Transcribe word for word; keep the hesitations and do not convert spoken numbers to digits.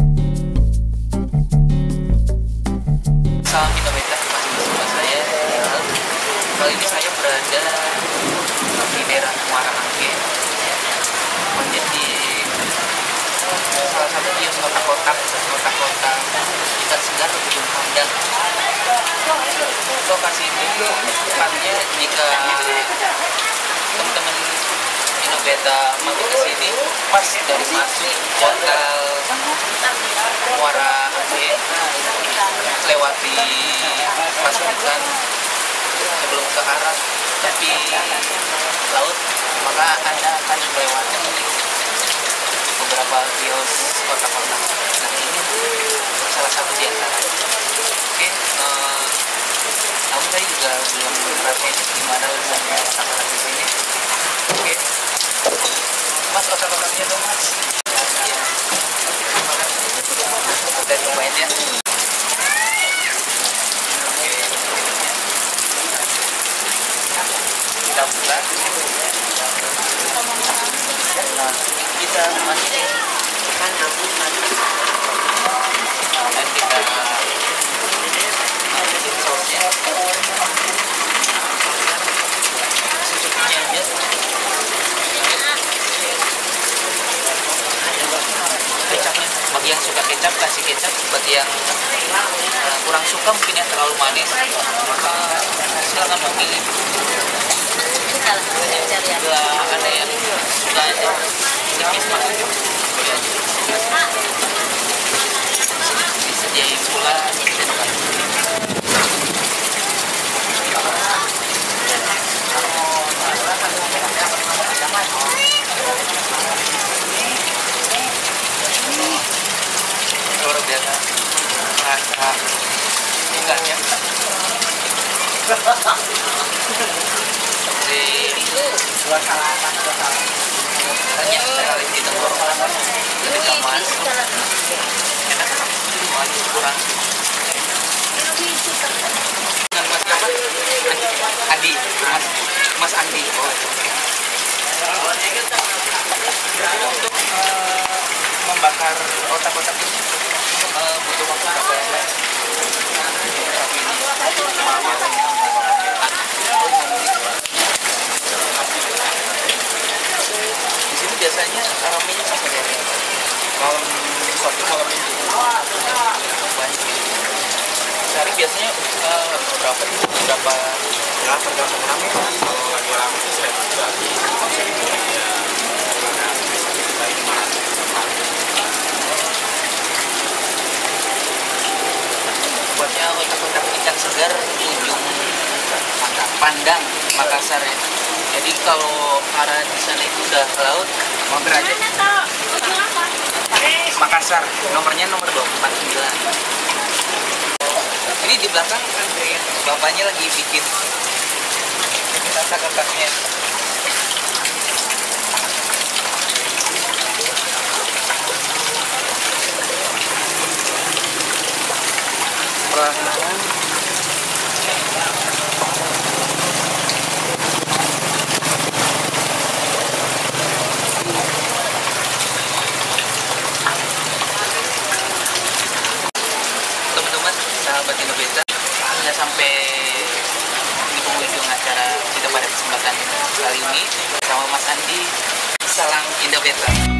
Salam Indonesia, masih bersama saya. Kali ini saya berada di daerah Muara Angke, menjadi salah satu kios kotak-kotak, kotak-kotak ikan segar Ujung Pandang. Lokasi ini tepatnya jika teman-teman Inobeta mampir ke sini, pas dari masuk jalan Muara Angke, lewati pasukan sebelum ke arah tepi laut, maka Anda akan melewati beberapa kios kotak-kotak. Nah, ini salah satu di antara. Oke, uh, namun saya juga belum merhatiin gimana letaknya kotak-kotak di sini. Oke, Mas, kotak-kotaknya dong, Mas. Ya, udah cobain ya. Kita buka, nah, kita masukin dan kita masukin sausnya secukupnya aja. Kecapnya, bagi yang suka kecap kasih kecap, bagi yang uh, kurang suka mungkin yang terlalu manis, maka silakan memilih. Juga ada yang suka aja tipis banget, disediain pula luar biasa rasa ikannya. Banyak sekali di tenggorokan, ketika masuk enak, masih kurang. Dengan Mas siapa? Andi, Mas, Mas Andi. Oh. Untuk uh, membakar otak-otak ini uh, butuh waktu berapa lama? Di sini biasanya ramenya sampai dari malam Sabtu, malam Minggu. Sehari biasanya uh, berapa itu? Berapa? Ya, tergantung rame. Kalau lagi rame itu seribu lagi. Buatnya otak-otak ikan segar Ujung Pandang, Makassar ya. Jadi kalau arah di sana itu udah ke laut, mampir aja. Makassar, nomornya nomor dua empat sembilan. Ini di belakang bapaknya lagi bikin kotak-kotaknya. Perlahan-lahan teman-teman, sahabat Inobeta, hingga sampai di penghujung acara kita pada kesempatan kali ini bersama Mas Andi. Salam Inobeta.